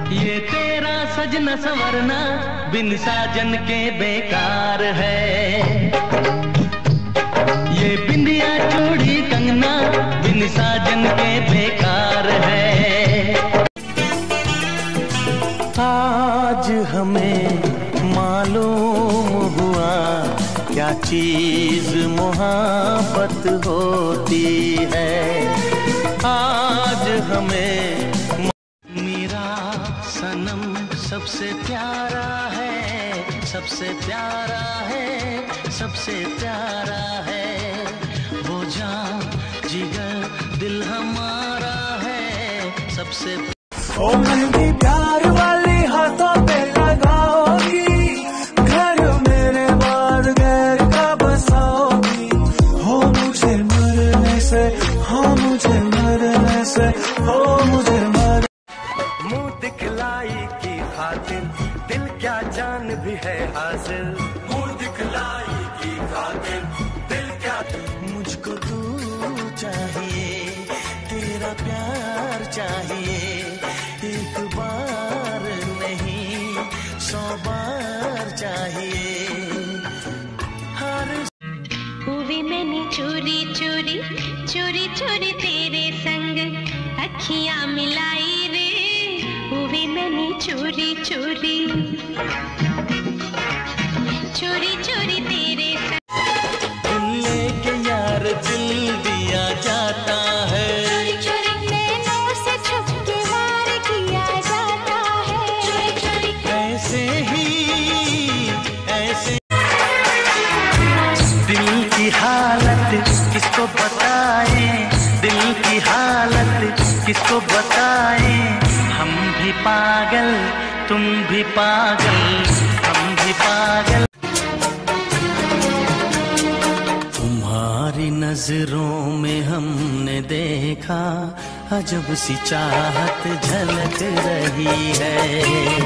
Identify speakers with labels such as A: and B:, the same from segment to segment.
A: ये तेरा सजना संवरना बिन साजन के बेकार है। ये बिंदिया चूड़ी कंगना बिन साजन के बेकार है। आज हमें मालूम हुआ क्या चीज मोहब्बत होती है। आज हमें मेरा सनम सबसे प्यारा है, सबसे प्यारा है, सबसे प्यारा है। वो जान जिगर दिल हमारा है सबसे।
B: ओ मेरी प्यार वाली हाथों पे लगाओगी, घर मेरे बाद गैर का बसाओगी। हो मुझे मरने से, हो मुझे मरने से, हो मुझे मर।
C: मुंह दिखलाई की खातिर दिल क्या जान भी है हासिल। मुंह दिखलाई की खातिर दिल क्या।
A: मुझको तू चाहिए, तेरा प्यार चाहिए। एक बार नहीं 100 बार चाहिए। हर
D: हुई मैंने चोरी चोरी चोरी चोरी तेरे संग अखियां मिलाई रे। हुई मैंने चोरी चोरी चोरी चोरी तेरे संग।
A: दिल लेके यार दिल दिया जाता है।
D: चोरी चोरी नैनों से छुप के वार किया जाता है। चोरी चोरी
A: ऐसे ही ऐसे दिल की हालत किसको बताए, दिल की हालत किसको बताए। हम भी पागल तुम भी पागल, हम भी पागल। तुम्हारी नजरों में हमने देखा अजब सी चाहत झलक रही है।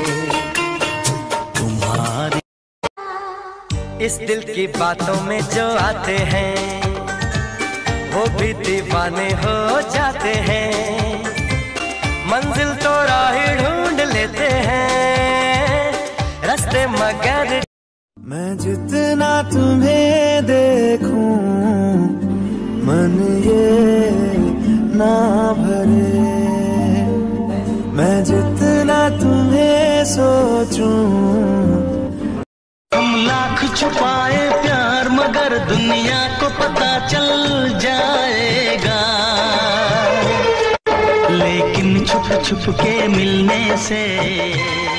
A: तुम्हारी
C: इस दिल की बातों में जो आते हैं वो भी दीवाने हो जाते हैं। मंजिल तो राह ढूंढ लेते हैं रास्ते मगर।
B: मैं जितना तुम्हें देखूं मन ये ना भरे। मैं जितना तुम्हें सोचूं।
A: हम लाख छुपाए प्यार मगर दुनिया को पता चल जाएगा। लेकिन छुप छुप के मिलने से